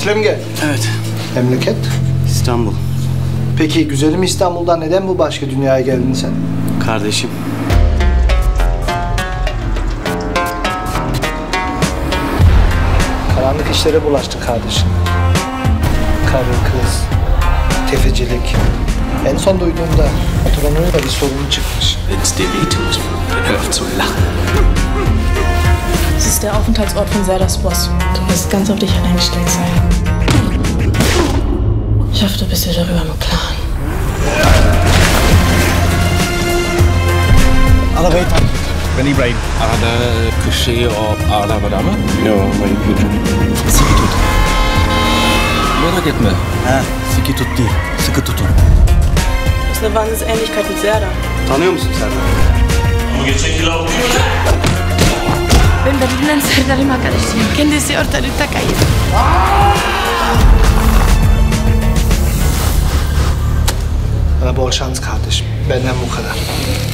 Tatile mi geldin? Evet. Memleket? İstanbul. Peki güzelim İstanbul'dan neden bu başka dünyaya geldin sen? Kardeşim. Karanlık işlere bulaştı kardeşim. Karı, kız, tefecilik. En son duyduğumda patronuyla bir sorun çıkmış. Es ist der Aufenthaltsort von Serdas Boss. Du wirst ganz auf dich eingestellt sein. Ich hoffe, du bist dir darüber im Klaren. Arabayı takip et. Ben İbrahim. Ada kişi o arabada mı? Yok, ben yürüyorum. Sıkı tut. Merak etme. Ha, sıkı tut değil, sıkı tutun. Das ist eine Wahnsinnsähnlichkeit mit Serda. Tanıyor musun Serdar? Bu geçen yıl aldık. Ben Berlin'den Serdar'ım arkadaşım. Kendisi ortalıkta kayıp. Bana bol şans kardeşim. Benden bu kadar.